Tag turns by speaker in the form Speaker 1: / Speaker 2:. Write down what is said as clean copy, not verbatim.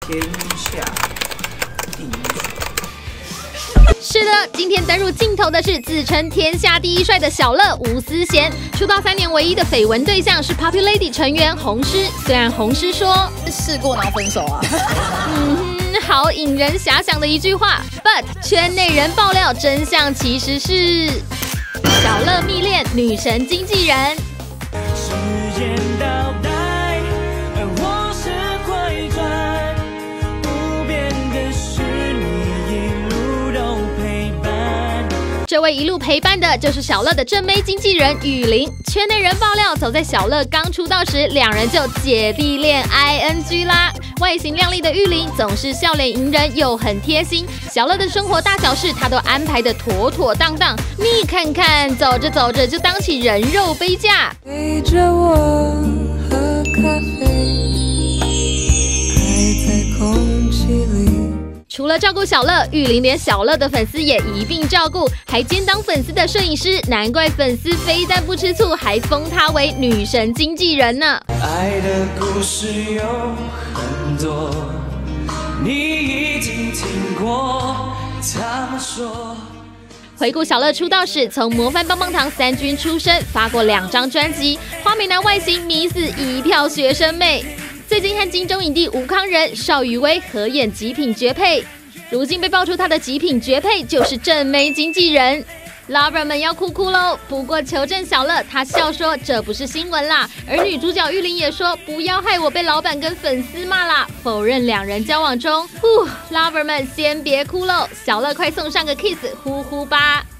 Speaker 1: 天下第一。
Speaker 2: 是的，今天登入镜头的是自称天下第一帅的小乐吴思贤。出道3年唯一的绯闻对象是 Popular Lady 成员红狮。虽然红狮说
Speaker 3: 试过然后分手啊，
Speaker 2: 好引人遐想的一句话 ，but 圈内人爆料真相其实是小乐密恋女神经纪人。
Speaker 4: 时间倒带，而我是快转，不变的是你一路都陪伴。
Speaker 2: 这位一路陪伴的就是小乐的正妹经纪人雨林。圈内人爆料，早在小乐刚出道时，两人就姐弟恋 ING 啦。外形靓丽的玉林总是笑脸迎人，又很贴心。小乐的生活大小事，他都安排得妥妥当当。你看看，走着走着就当起人肉杯架。
Speaker 5: 陪着我喝咖啡，还在空气里。
Speaker 2: 除了照顾小乐，玉林连小乐的粉丝也一并照顾，还兼当粉丝的摄影师。难怪粉丝非但不吃醋，还封他为女神经纪人呢。
Speaker 4: 爱的故事有很多，你已经听过，他们说。
Speaker 2: 回顾小乐出道时，从模范棒棒糖3军出身，发过2张专辑，花美男外形迷死一票学生妹。最近和金钟影帝吴康仁、邵雨薇合演极品绝配，如今被爆出他的极品绝配就是正妹经纪人。Lover 们要哭哭喽！不过求证小乐，他笑说这不是新闻啦。而女主角玉林也说不要害我被老板跟粉丝骂啦，否认两人交往中。Lover 们先别哭喽，小乐快送上个 kiss，呼呼吧。